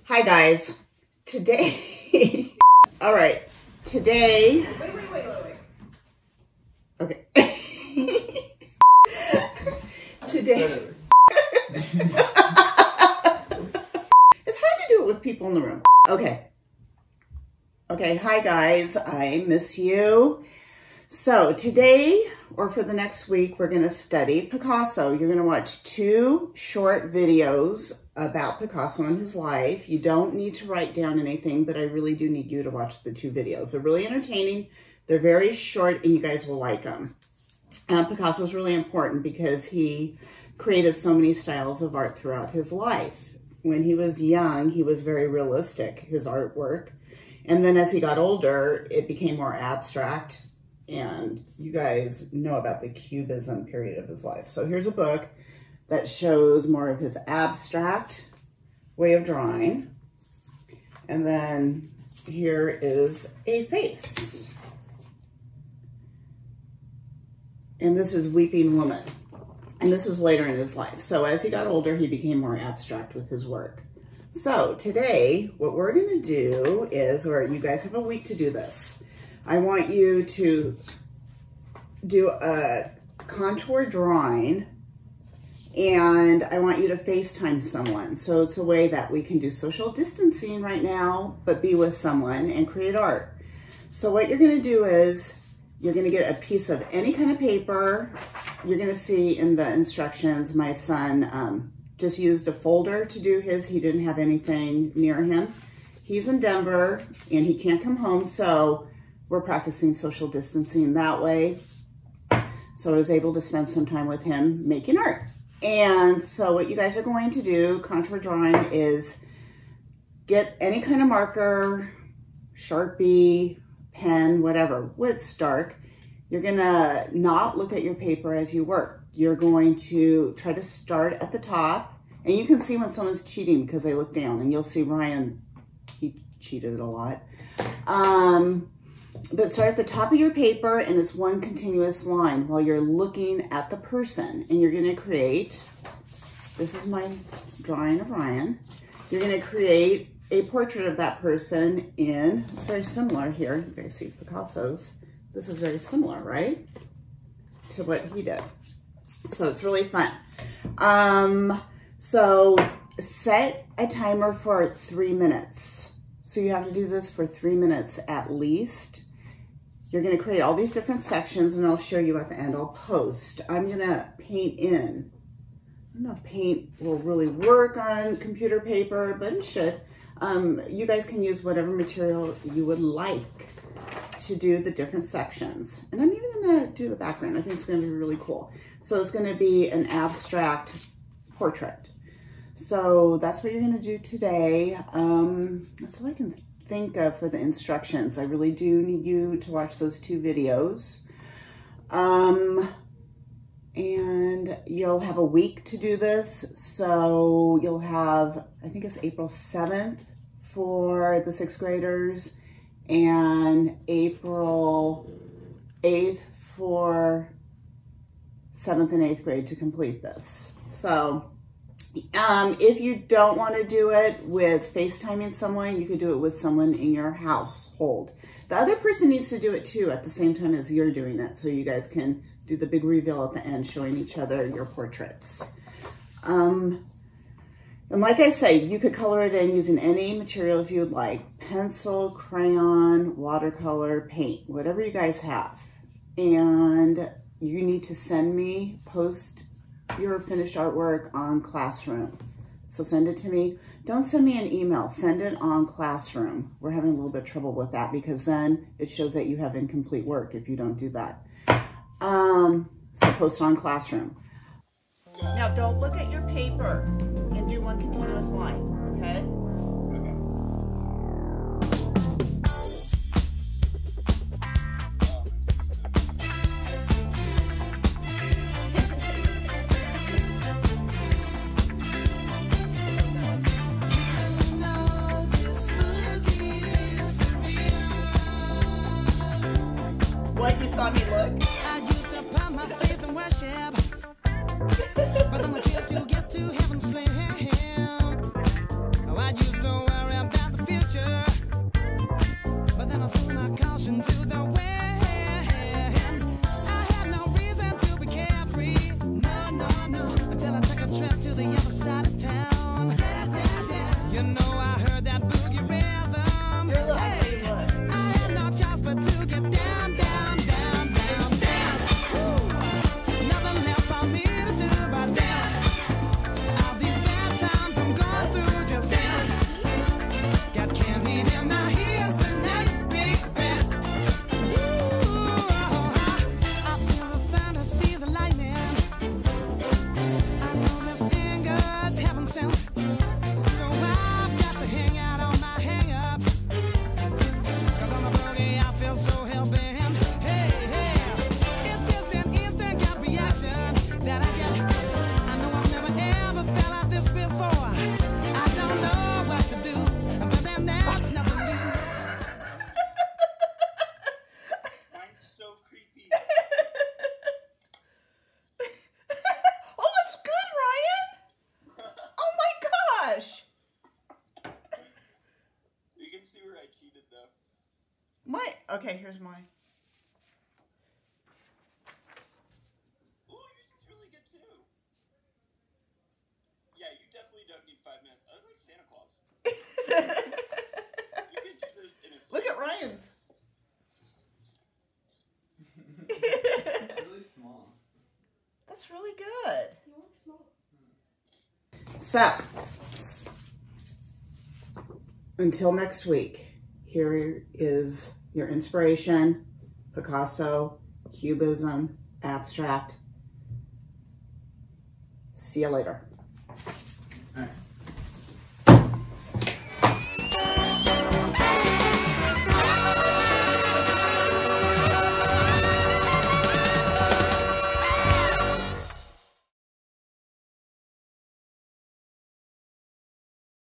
Hi guys, today, all right, today, Wait. Okay. Today, it's hard to do it with people in the room. Okay, hi guys, I miss you. So today, or for the next week, we're gonna study Picasso. You're gonna watch 2 short videos about Picasso and his life. You don't need to write down anything, but I really do need you to watch the 2 videos. They're really entertaining. They're very short and you guys will like them. Picasso is really important because he created so many styles of art throughout his life. When he was young, he was very realistic, his artwork. And then as he got older, it became more abstract. And you guys know about the cubism period of his life. So here's a book that shows more of his abstract way of drawing. And then here is a face. And this is Weeping Woman. And this was later in his life. So as he got older, he became more abstract with his work. So today, what we're gonna do is, or you guys have a week to do this. I want you to do a contour drawing and I want you to FaceTime someone. So it's a way that we can do social distancing right now, but be with someone and create art. So what you're gonna do is, you're gonna get a piece of any kind of paper. You're gonna see in the instructions, my son just used a folder to do his. He didn't have anything near him. He's in Denver and he can't come home, so we're practicing social distancing that way. So I was able to spend some time with him making art. And so what you guys are going to do, contour drawing, is get any kind of marker, Sharpie, pen, whatever, with stark. You're gonna not look at your paper as you work. You're going to try to start at the top. And you can see when someone's cheating because they look down, and you'll see Ryan, he cheated a lot. But start at the top of your paper and it's one continuous line while you're looking at the person. And you're gonna create, this is my drawing of Ryan. You're gonna create a portrait of that person in, it's very similar here. You guys see Picasso's. This is very similar, right? To what he did. So it's really fun. So set a timer for 3 minutes. So you have to do this for 3 minutes at least. You're gonna create all these different sections and I'll show you at the end. I'll post. I'm gonna paint in. I don't know if paint will really work on computer paper, but it should. You guys can use whatever material you would like to do the different sections. And I'm even gonna do the background. I think it's gonna be really cool. So it's gonna be an abstract portrait. So that's what you're gonna do today. That's all I can think of for the instructions. I really do need you to watch those 2 videos. And you'll have a week to do this. So you'll have, I think it's April 7th for the 6th graders and April 8th for 7th and 8th grade to complete this. So if you don't want to do it with FaceTiming someone, you could do it with someone in your household. The other person needs to do it too at the same time as you're doing it, so you guys can do the big reveal at the end, showing each other your portraits. And like I say, you could color it in using any materials you'd like. Pencil, crayon, watercolor, paint, whatever you guys have. And you need to send me, post your finished artwork on Classroom. So send it to me. Don't send me an email, send it on Classroom. We're having a little bit of trouble with that because then it shows that you have incomplete work if you don't do that. So post on Classroom. Now don't look at your paper and do one continuous line, okay? What, you saw me look? I used to put my faith in worship, but then my chance to get to heaven slam. Oh, I cheated though. Okay, here's mine. Ooh, yours is really good too. Yeah, you definitely don't need 5 minutes. I look like Santa Claus. You could do this in a few. Look at Ryan's. It's really small. That's really good. You look small. So, until next week, here is your inspiration: Picasso, Cubism, abstract. See you later. All right.